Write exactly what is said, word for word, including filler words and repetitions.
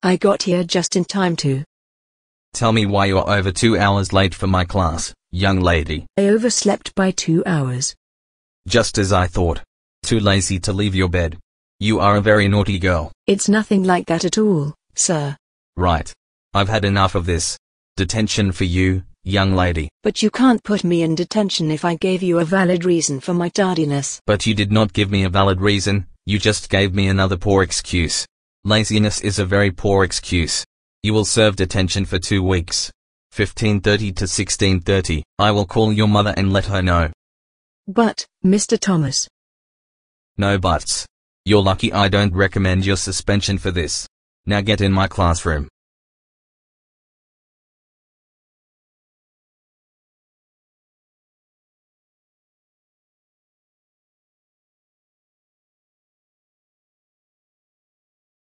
I got here just in time to. Tell me why you're over two hours late for my class, young lady. I overslept by two hours. Just as I thought. Too lazy to leave your bed. You are a very naughty girl. It's nothing like that at all, sir. Right. I've had enough of this. Detention for you, young lady. But you can't put me in detention if I gave you a valid reason for my tardiness. But you did not give me a valid reason, you just gave me another poor excuse. Laziness is a very poor excuse. You will serve detention for two weeks. fifteen thirty to sixteen thirty. I will call your mother and let her know. But, Mister Thomas. No buts. You're lucky I don't recommend your suspension for this. Now get in my classroom.